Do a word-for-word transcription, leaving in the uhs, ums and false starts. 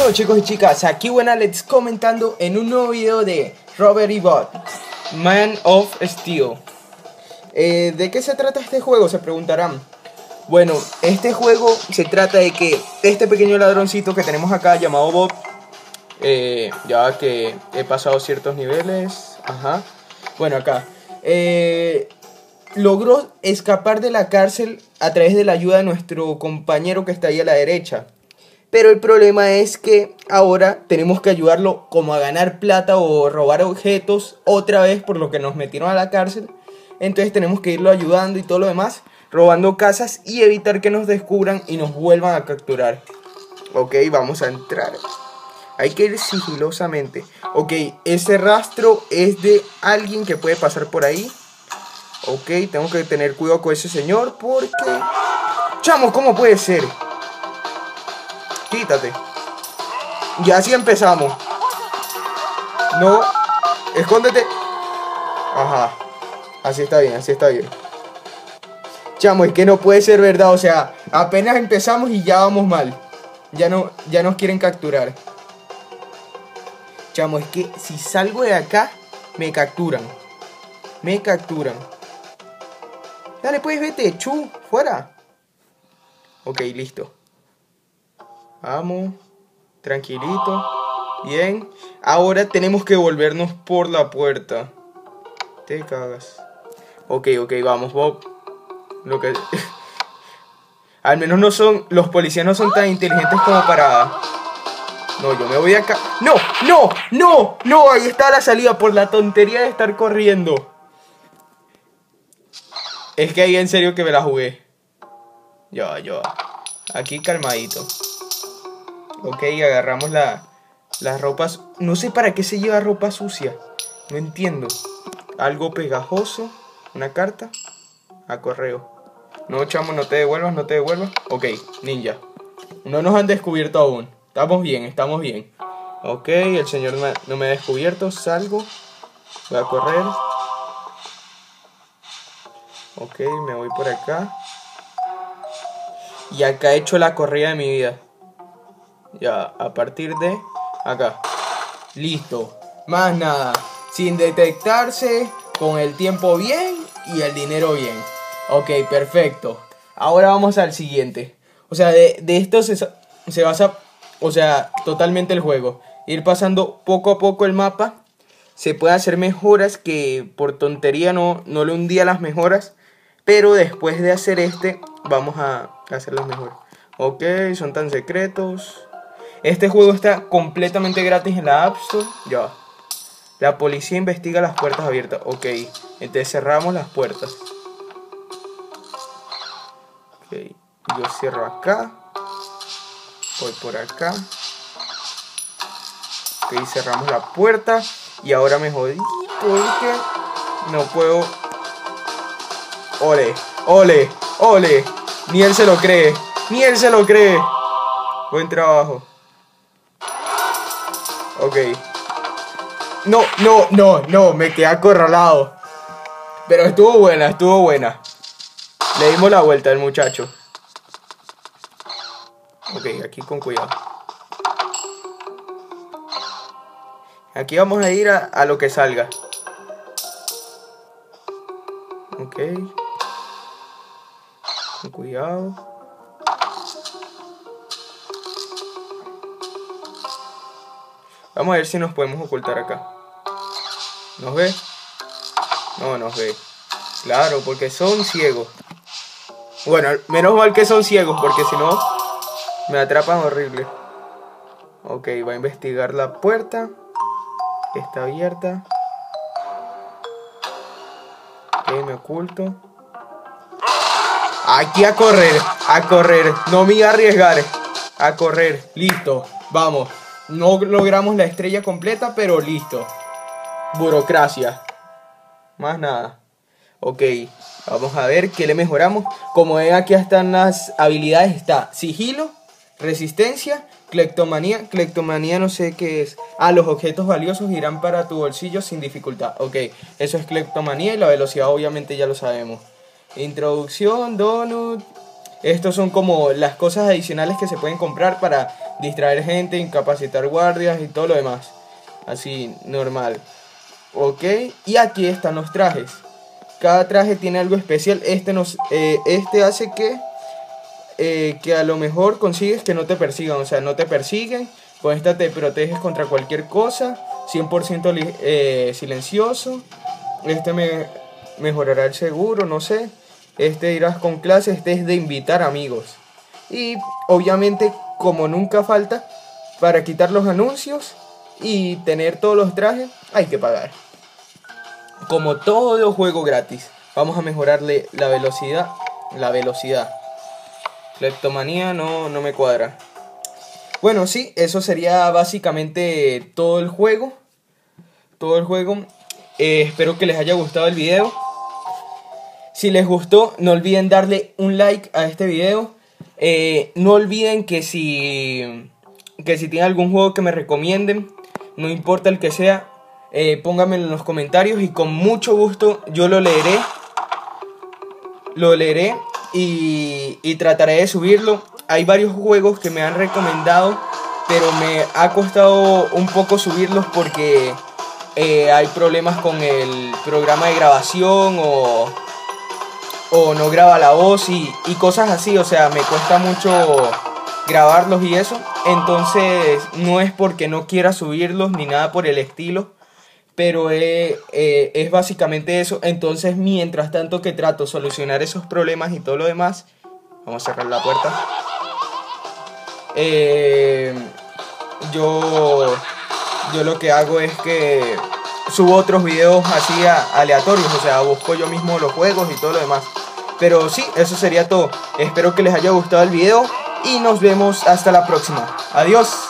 Hola chicos y chicas, aquí Buenalex comentando en un nuevo video de Robbery Bot, Man of Steel. eh, ¿De qué se trata este juego? Se preguntarán. Bueno, este juego se trata de que este pequeño ladroncito que tenemos acá llamado Bob, eh, ya que he pasado ciertos niveles, ajá, bueno acá, eh, logró escapar de la cárcel a través de la ayuda de nuestro compañero que está ahí a la derecha. Pero el problema es que ahora tenemos que ayudarlo como a ganar plata o robar objetos otra vez por lo que nos metieron a la cárcel. Entonces tenemos que irlo ayudando y todo lo demás, robando casas y evitar que nos descubran y nos vuelvan a capturar. Ok, vamos a entrar. Hay que ir sigilosamente. Ok, ese rastro es de alguien que puede pasar por ahí. Ok, tengo que tener cuidado con ese señor porque... ¡Chamo! ¿Cómo puede ser? Quítate. Y así empezamos. No. Escóndete. Ajá. Así está bien, así está bien. Chamo, es que no puede ser verdad. O sea, apenas empezamos y ya vamos mal. Ya no, ya nos quieren capturar. Chamo, es que si salgo de acá, me capturan. Me capturan. Dale, pues, vete, chu, fuera. Ok, listo. Vamos, tranquilito. Bien. Ahora tenemos que volvernos por la puerta. Te cagas. Ok, ok, vamos, Bob. Lo que... Al menos no son... Los policías no son tan inteligentes como para... No, yo me voy acá. ¡No! ¡No! ¡No! ¡No! Ahí está la salida por la tontería de estar corriendo. Es que ahí en serio que me la jugué. Ya, ya. Aquí calmadito. Ok, agarramos la, las ropas. No sé para qué se lleva ropa sucia. No entiendo. Algo pegajoso. Una carta. A correo. No, chamo, no te devuelvas, no te devuelvas. Ok, ninja. No nos han descubierto aún. Estamos bien, estamos bien. Ok, el señor no me, no me ha descubierto. Salgo. Voy a correr. Ok, me voy por acá. Y acá he hecho la corrida de mi vida. Ya, a partir de acá. Listo. Más nada. Sin detectarse. Con el tiempo bien. Y el dinero bien. Ok, perfecto. Ahora vamos al siguiente. O sea, de, de esto se, se basa... O sea, totalmente el juego. Ir pasando poco a poco el mapa. Se puede hacer mejoras que por tontería no, no le hundía las mejoras. Pero después de hacer este, vamos a hacerlas mejor. Ok, son tan secretos. Este juego está completamente gratis en la App Store. Ya. La policía investiga las puertas abiertas. Ok, entonces cerramos las puertas. Ok, yo cierro acá. Voy por acá. Ok, cerramos la puerta. Y ahora me jodí porque no puedo... Ole, ole, ole. Ni él se lo cree. Ni él se lo cree. Buen trabajo. Ok. No, no, no, no. Me quedé acorralado. Pero estuvo buena, estuvo buena. Le dimos la vuelta al muchacho. Ok, aquí con cuidado. Aquí vamos a ir a, a lo que salga. Ok. Con cuidado. Vamos a ver si nos podemos ocultar acá. ¿Nos ve? No nos ve. Claro, porque son ciegos. Bueno, menos mal que son ciegos, porque si no me atrapan horrible. Ok, va a investigar la puerta. Está abierta. Ok, me oculto. Aquí a correr, a correr. No me iba a arriesgar. A correr, listo, vamos. No logramos la estrella completa, pero listo. Burocracia. Más nada. Ok, vamos a ver qué le mejoramos. Como ven, aquí están las habilidades. Está sigilo, resistencia, cleptomanía. Cleptomanía no sé qué es. Ah, los objetos valiosos irán para tu bolsillo sin dificultad. Ok, eso es cleptomanía y la velocidad obviamente ya lo sabemos. Introducción, donut. Estos son como las cosas adicionales que se pueden comprar para distraer gente, incapacitar guardias y todo lo demás. Así, normal. Ok, y aquí están los trajes. Cada traje tiene algo especial. Este, nos, eh, este hace que, eh, que a lo mejor consigues que no te persigan. O sea, no te persiguen. Con esta te proteges contra cualquier cosa. cien por ciento eh, silencioso. Este me mejorará el seguro, no sé. Este irás con clase. Este es de invitar amigos. Y obviamente, como nunca falta, para quitar los anuncios y tener todos los trajes, hay que pagar. Como todo juego gratis, vamos a mejorarle la velocidad. La velocidad. Cleptomanía no, no me cuadra. Bueno, sí, eso sería básicamente todo el juego. Todo el juego. Eh, espero que les haya gustado el video. Si les gustó, no olviden darle un like a este video. Eh, no olviden que si, que si tienen algún juego que me recomienden, no importa el que sea, eh, pónganmelo en los comentarios y con mucho gusto yo lo leeré. Lo leeré y, y trataré de subirlo. Hay varios juegos que me han recomendado, pero me ha costado un poco subirlos porque eh, hay problemas con el programa de grabación o, o no graba la voz y, y cosas así. O sea, me cuesta mucho grabarlos y eso. Entonces no es porque no quiera subirlos ni nada por el estilo, pero eh, eh, es básicamente eso. Entonces, mientras tanto que trato de solucionar esos problemas y todo lo demás, vamos a cerrar la puerta. Eh, yo, yo lo que hago es que subo otros videos así a, aleatorios, o sea, busco yo mismo los juegos y todo lo demás. Pero sí, eso sería todo. Espero que les haya gustado el video y nos vemos hasta la próxima. Adiós.